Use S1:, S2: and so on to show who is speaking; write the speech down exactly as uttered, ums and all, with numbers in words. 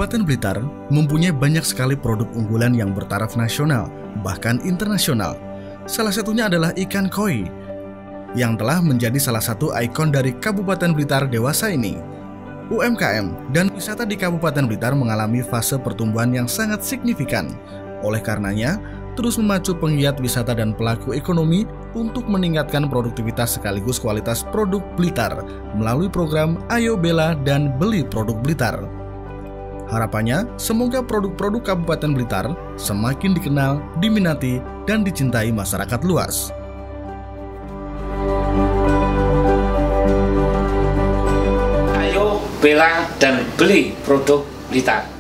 S1: Kabupaten Blitar mempunyai banyak sekali produk unggulan yang bertaraf nasional, bahkan internasional. Salah satunya adalah ikan koi, yang telah menjadi salah satu ikon dari Kabupaten Blitar dewasa ini. U M K M dan wisata di Kabupaten Blitar mengalami fase pertumbuhan yang sangat signifikan. Oleh karenanya, terus memacu penggiat wisata dan pelaku ekonomi untuk meningkatkan produktivitas sekaligus kualitas produk Blitar melalui program Ayo Bela dan Beli Produk Blitar. Harapannya, semoga produk-produk Kabupaten Blitar semakin dikenal, diminati, dan dicintai masyarakat luas.
S2: Ayo bela dan beli produk Blitar.